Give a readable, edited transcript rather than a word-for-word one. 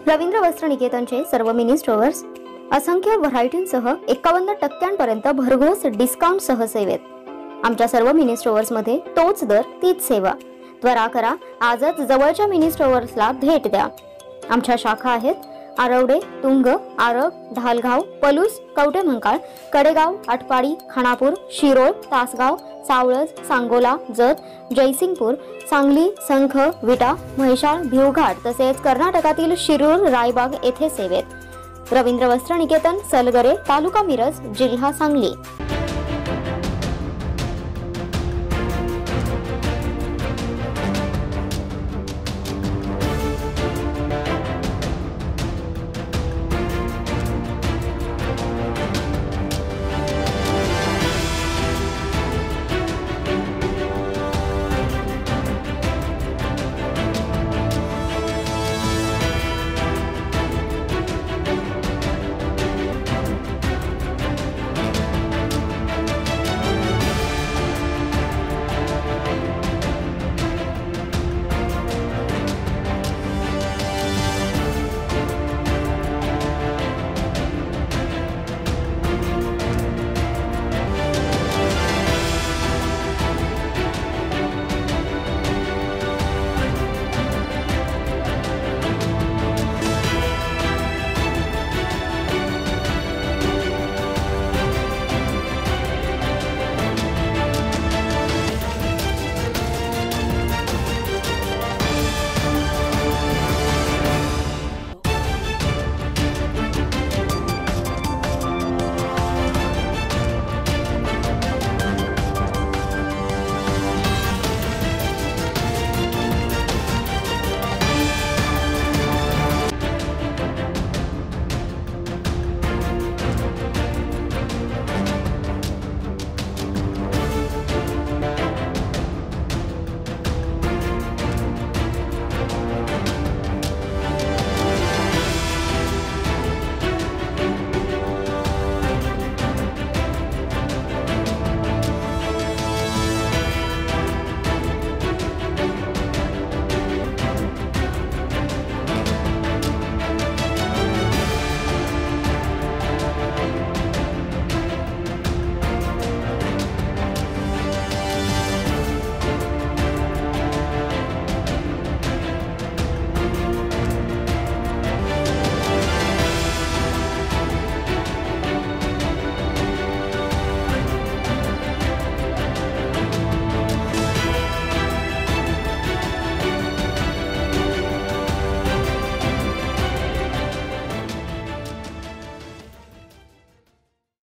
रवींद्र वस्त्र निकेतनचे सर्व mini stores असंख्य व्हरायटींसह 51% भरघोस डिस्काउंट सह सेवेत। आमच्या सर्व मिनी स्टोअर्स मध्ये तोच दर तीच सेवा। त्वरा करा, आजच जवळच्या मिनी स्टोअर्सला भेट द्या। आमच्या शाखा आहेत आरवडे, तुंग, आरग, ढालगाव, पलूस, कवटेमंकाळ, कडेगाव, आटपाडी, खानापूर, शिरोळ, तासगाव, सावळज, सांगोला, जत, जयसिंगपूर, सांगली, संख, विटा, म्हैसाळ, भिवघाट तसेच कर्नाटकातील शिरूर, रायबाग येथे सेवेत। रवींद्र वस्त्र निकेतन, सलगरे, तालुका मिरज, जिल्हा सांगली।